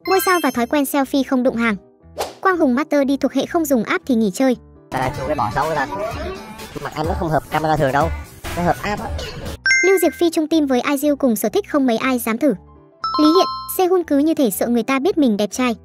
Ngôi sao và thói quen selfie không đụng hàng. Quang Hùng Master đi thuộc hệ không dùng app thì nghỉ chơi. Chụp cái bỏ xấu ra. Mặt em nó không hợp camera thường đâu, nó hợp app á. Lưu Diệc Phi chung team với IU cùng sở thích không mấy ai dám thử. Lý Hiện, Sehun cứ như thể sợ người ta biết mình đẹp trai.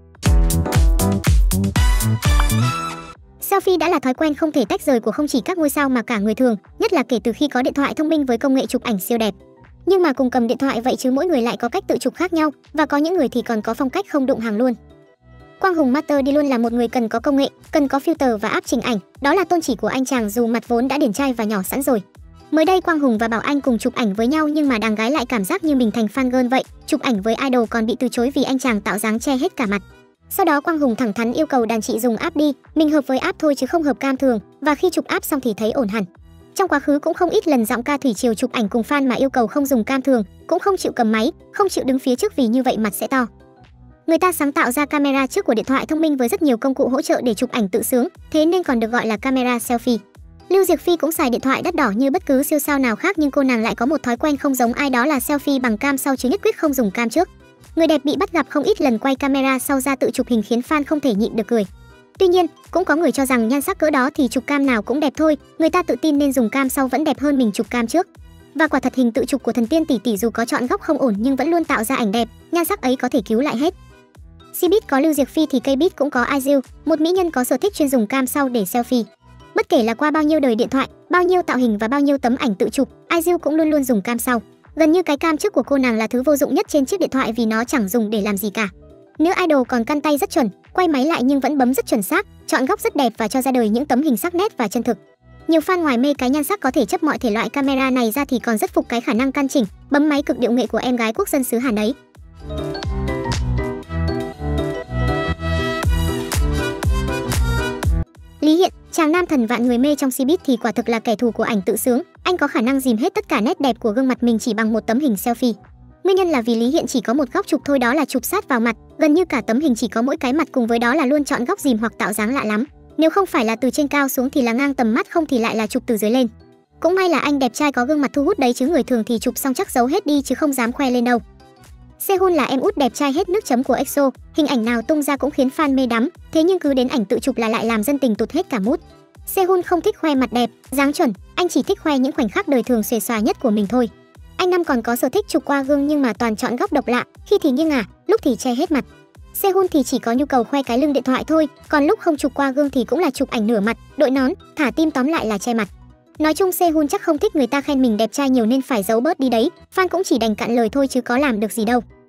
Selfie đã là thói quen không thể tách rời của không chỉ các ngôi sao mà cả người thường, nhất là kể từ khi có điện thoại thông minh với công nghệ chụp ảnh siêu đẹp. Nhưng mà cùng cầm điện thoại vậy chứ mỗi người lại có cách tự chụp khác nhau, và có những người thì còn có phong cách không đụng hàng luôn. Quang Hùng Master đi luôn là một người cần có công nghệ, cần có filter và app chỉnh ảnh, đó là tôn chỉ của anh chàng dù mặt vốn đã điển trai và nhỏ sẵn rồi. Mới đây Quang Hùng và Bảo Anh cùng chụp ảnh với nhau nhưng mà đàn gái lại cảm giác như mình thành fan girl vậy, chụp ảnh với idol còn bị từ chối vì anh chàng tạo dáng che hết cả mặt. Sau đó Quang Hùng thẳng thắn yêu cầu đàn chị dùng app đi, mình hợp với app thôi chứ không hợp cam thường, và khi chụp app xong thì thấy ổn hẳn. Trong quá khứ cũng không ít lần giọng ca thủy triều chụp ảnh cùng fan mà yêu cầu không dùng cam thường, cũng không chịu cầm máy, không chịu đứng phía trước vì như vậy mặt sẽ to. Người ta sáng tạo ra camera trước của điện thoại thông minh với rất nhiều công cụ hỗ trợ để chụp ảnh tự sướng, thế nên còn được gọi là camera selfie. Lưu Diệc Phi cũng xài điện thoại đắt đỏ như bất cứ siêu sao nào khác, nhưng cô nàng lại có một thói quen không giống ai, đó là selfie bằng cam sau chứ nhất quyết không dùng cam trước. Người đẹp bị bắt gặp không ít lần quay camera sau ra tự chụp hình khiến fan không thể nhịn được cười. Tuy nhiên, cũng có người cho rằng nhan sắc cỡ đó thì chụp cam nào cũng đẹp thôi, người ta tự tin nên dùng cam sau vẫn đẹp hơn mình chụp cam trước. Và quả thật hình tự chụp của thần tiên tỷ tỷ dù có chọn góc không ổn nhưng vẫn luôn tạo ra ảnh đẹp, nhan sắc ấy có thể cứu lại hết. Cbiz có Lưu Diệc Phi thì Kbiz cũng có IU, một mỹ nhân có sở thích chuyên dùng cam sau để selfie. Bất kể là qua bao nhiêu đời điện thoại, bao nhiêu tạo hình và bao nhiêu tấm ảnh tự chụp, IU cũng luôn luôn dùng cam sau. Gần như cái cam trước của cô nàng là thứ vô dụng nhất trên chiếc điện thoại vì nó chẳng dùng để làm gì cả. Nữ idol còn căn tay rất chuẩn, quay máy lại nhưng vẫn bấm rất chuẩn xác, chọn góc rất đẹp và cho ra đời những tấm hình sắc nét và chân thực. Nhiều fan ngoài mê cái nhan sắc có thể chấp mọi thể loại camera này ra thì còn rất phục cái khả năng căn chỉnh, bấm máy cực điệu nghệ của em gái quốc dân xứ Hàn ấy. Lý Hiện, chàng nam thần vạn người mê trong Cbiz thì quả thực là kẻ thù của ảnh tự sướng, anh có khả năng dìm hết tất cả nét đẹp của gương mặt mình chỉ bằng một tấm hình selfie. Nguyên nhân là vì Lý Hiện chỉ có một góc chụp thôi, đó là chụp sát vào mặt, gần như cả tấm hình chỉ có mỗi cái mặt, cùng với đó là luôn chọn góc dìm hoặc tạo dáng lạ lắm. Nếu không phải là từ trên cao xuống thì là ngang tầm mắt, không thì lại là chụp từ dưới lên. Cũng may là anh đẹp trai có gương mặt thu hút đấy chứ người thường thì chụp xong chắc giấu hết đi chứ không dám khoe lên đâu. Sehun là em út đẹp trai hết nước chấm của EXO, hình ảnh nào tung ra cũng khiến fan mê đắm, thế nhưng cứ đến ảnh tự chụp là lại làm dân tình tụt hết cả mút. Sehun không thích khoe mặt đẹp, dáng chuẩn, anh chỉ thích khoe những khoảnh khắc đời thường xuề xòa nhất của mình thôi. Anh Năm còn có sở thích chụp qua gương nhưng mà toàn chọn góc độc lạ, khi thì nghiêng ngả, lúc thì che hết mặt. Sehun thì chỉ có nhu cầu khoe cái lưng điện thoại thôi, còn lúc không chụp qua gương thì cũng là chụp ảnh nửa mặt, đội nón, thả tim, tóm lại là che mặt. Nói chung Sehun chắc không thích người ta khen mình đẹp trai nhiều nên phải giấu bớt đi đấy, fan cũng chỉ đành cạn lời thôi chứ có làm được gì đâu.